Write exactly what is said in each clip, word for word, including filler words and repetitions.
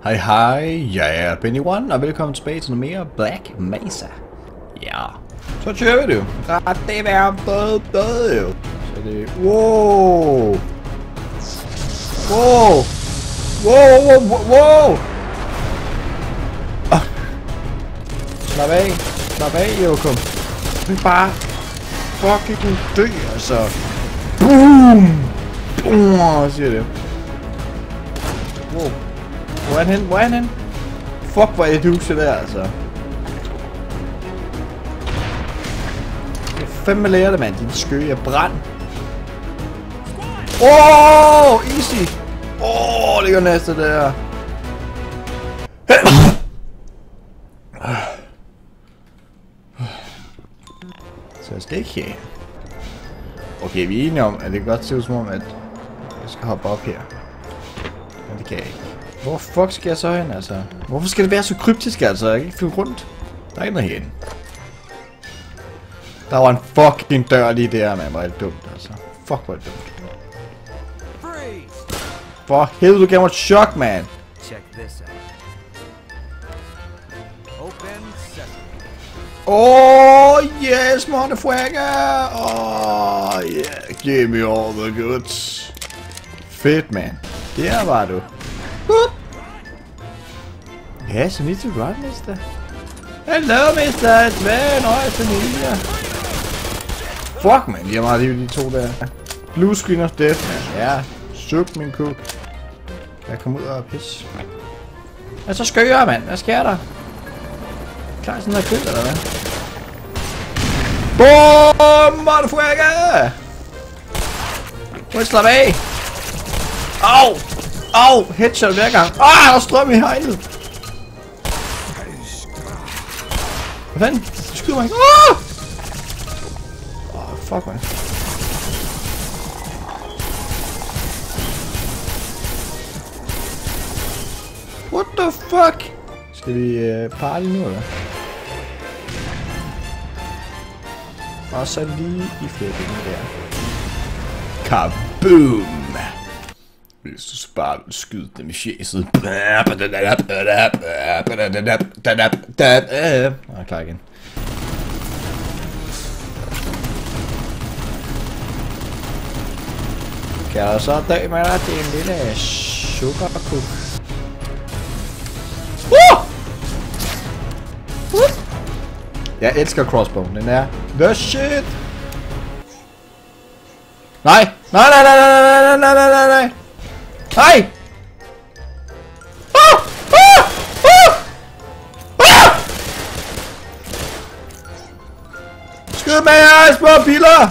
Hej hej, jeg er Benny One, og velkommen tilbage til noget mere Black Mesa. Ja, så kører vi det jo. Ret det være både både jo. Så det er... Wow! Wow! Wow, wow, wow, wow! Ah. Slap af. Slap af, Jokum. Du er bare fucking dø, altså. Boom! Boom! Siger det. Wow. Hvor er han hen? Hvor er han hen? Fuck, hvor er det huset der, altså. Det er fandme lærer det, mand. Din skøge er brand. Åh, oh, easy. Åh, oh, det går næste der. Så jeg skal ikke her. Okay, vi er enige om, at det kan godt se ud som om, at jeg skal hoppe op her. Men det kan jeg ikke. Hvor fuck skal jeg så hen, altså? Hvorfor skal det være så kryptisk, altså? Jeg kan ikke flyve rundt. Der er ikke noget herinde. Der var en fucking dør lige der, man. Hvor er det dumt, altså. Fuck, hvor er det dumt. For helvede, du gav mig et chok, man. Oh, yes, motherfucker. Oh, yeah. Give me all the goods. Fedt, man. Der var du. Yes, you need to run, mister. Hello, mister. It's very nice to meet you. Fuck, man. De har meget liv, de to der. Blue screen of death, man. Ja, suk min kuk. Kan jeg komme ud og pisse? Ja, så skal jeg, mand. Hvad sker der? Klar sådan der kød, eller hvad? Boom, motherfucker! Må jeg slappe af? Au! Au! Headshot hver gang. Ah, der er strøm i hegnet. Hvad fanden? Du skyder mig ikke. Åh! Åh, fuck, man. What the fuck? Skal vi uh, party nu, eller? Og så lige i flækken der. Kaboom! Hvis du så bare vil skyde dem i fjeset. Nå, jeg er klar igen. Kan jeg så dø med dig til en lille sukkerkuk? Jeg elsker crossbow. Den er the shit. Nej! Nej, nej, nej, nej, nej, nej, nej, nej, nej! Nej! Ah! Ah! Ah! Ah! Skyd med jer, små piller!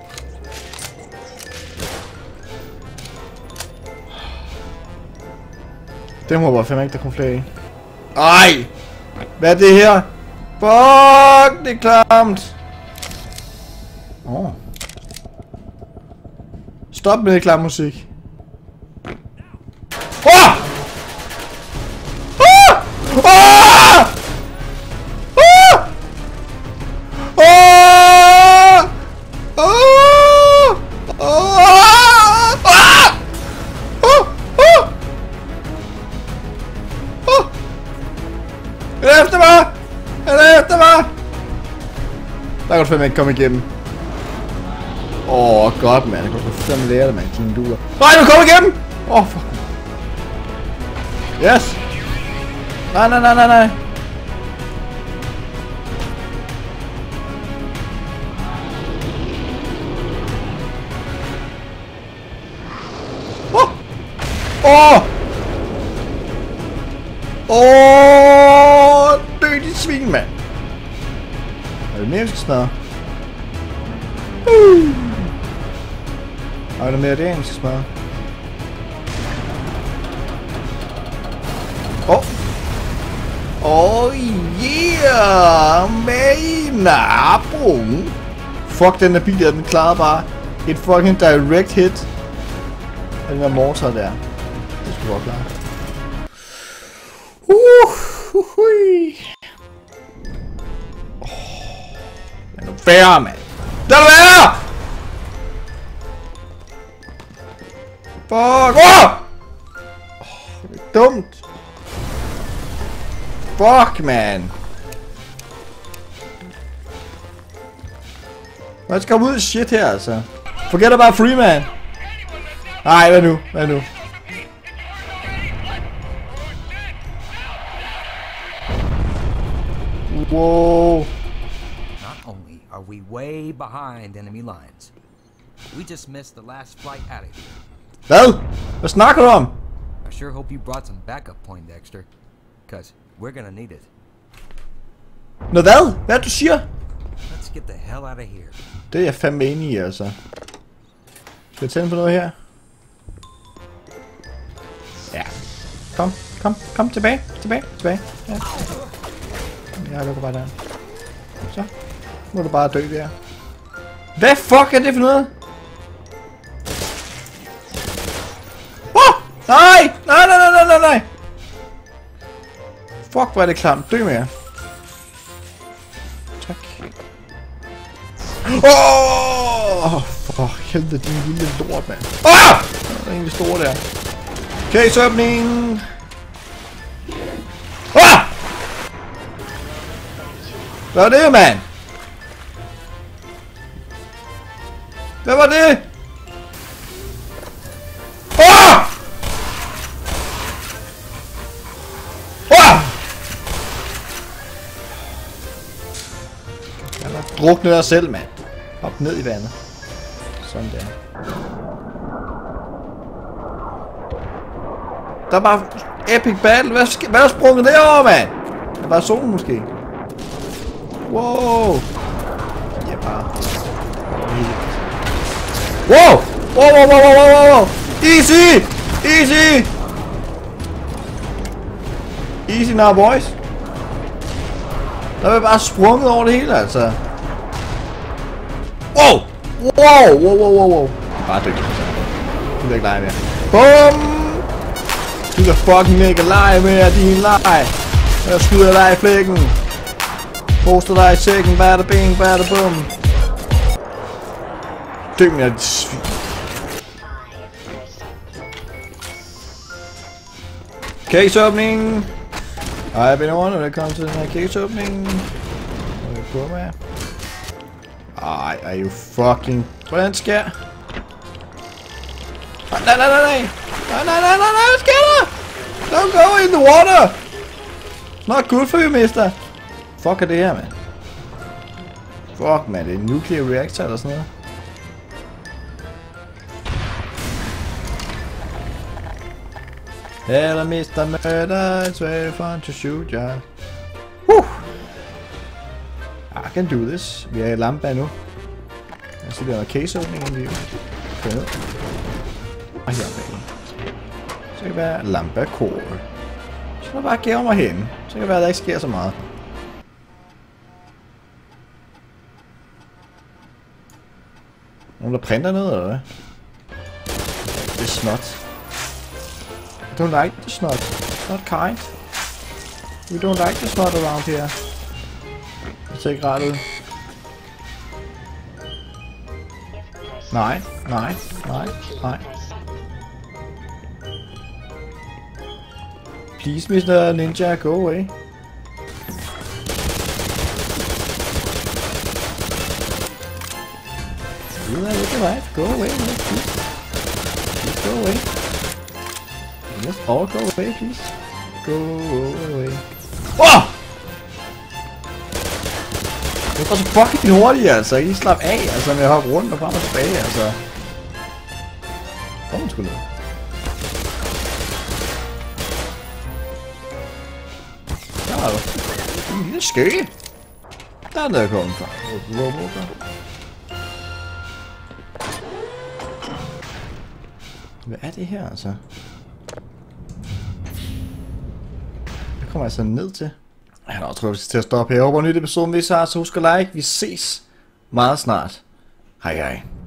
Dem håber jeg fandme ikke, der kommer flere i. Ej! Hvad er det her? Fuck, det er klamt! Åh. Oh. Stop med det klam musik. Åh! Åh! Åh! Åh! Åh! Åh! Åh! Er det efter mig? Er det efter mig? Der kan du fandme ikke komme igennem. Åh, oh, godt, mand. Jeg kan sgu fandme lære det, mand. Dine duer. Nej, du kommer igennem! Åh, oh, fuck. Yes! Nej, nej, nej, nej, nej. Åh! Åh! Åh! Dø, dit svin, mand. Er det mere, vi skal smadre? Uh. Er der mere af det, vi skal smadre? Åh! Oh. Oh yeah! Med naboen! Fuck, den der bil der, den klarede bare et fucking direct hit af den der mortar der. Det skulle godt klare. Uh, uh, uh. Oh. Lad nu være, mand! Lad nu være! Fuck! Åh! Oh, det er dumt. Fuck, man. Man skal komme ud af shit her, altså. Forget about free, man. Nej, hvad nu? Hvad nu? Whoa. Not only are we way behind enemy lines, we just missed the last flight out of here. Hvad? Hvad snakker du om? I sure hope you brought some backup, Poindexter, cause we're gonna need it. Nå hvad? Hvad er det, du siger? Let's get the hell out of here. Det er jeg fandme enig i, altså. Skal jeg tænde på noget her? Ja. Kom, kom, kom tilbage, tilbage, tilbage. Ja. Jeg lukker bare der. Så må du bare dø der. Hvad fuck er det for noget? Oh! Nej! Nej, nej, nej, nej, nej, nej! Fuck, hvor er det klamt. Dø med jer. Tak. Åh! Oh! For helvede, din lille lort, mand. Åh! Oh! Der er en, der står der. Case-åbning! Ah! Hvad var det, mand? Hvad var det? Ah! Ah! Jeg har druknet dig selv, mand. Hop ned i vandet. Sådan der. Der er bare epic battle. Hvad, sk hvad er der sprunget derovre, mand? Det er bare solen, måske. Wow. Ja, bare. Wow. Wow, wow, wow, wow, wow, wow. Easy. Easy. Easy now, boys. Der er bare sprunget over det hele, altså. Wow. Wow, wow, wow, wow, wow. Bare dygtig. Du kan ikke lege mere. Bum. Du kan fucking ikke lege med din leg. Jeg skyder dig i flækken. Poster dig i sækken. Bada bing, bada bum. Døm mig, dit svin. Caseåbning. Hej, Ben Orne. Velkommen til den her caseåbning. Hvad er det på med? Ej, er you fucking... Hvordan skal jeg? Nej, nej, nej, nej. Nej, nej, nej, nej, nej, hvad sker der? Don't go in the water! It's not good for you, mister. Fuck er det her, man? Fuck, man, det er en nuclear reactor eller sådan noget. Hello, mister Murder, it's very fun to shoot you. Woo! I can do this. Vi er i lampe nu. Jeg siger, der er case-åbning, inden vi kører ned. Og her bag. Så kan det være lampe core. Så må bare gæve mig hen. Så kan det være, at der ikke sker så meget. Nogen der printer noget, eller hvad? Det er snot. I don't like the snot. It's not kind. We don't like the snot around here. Det ser ikke rart ud. Nej, nej, nej, nej. Please, mister Ninja, go away. You are looking right. Go away, please. Please go away. Yes, all go away, please. Go away. Oh! Det var så fucking hurtigt, altså. I slap af, altså, med at hoppe rundt og frem og tilbage, altså. Kom sgu ned. Der er jo en lille skøge. Der er der kommet fra. Hvad er det her, altså? Jeg kommer altså ned til. Jeg tror, vi skal til at stoppe her. Jeg håber, at nyt episode, hvis I har, så husk at like. Vi ses meget snart. Hej hej.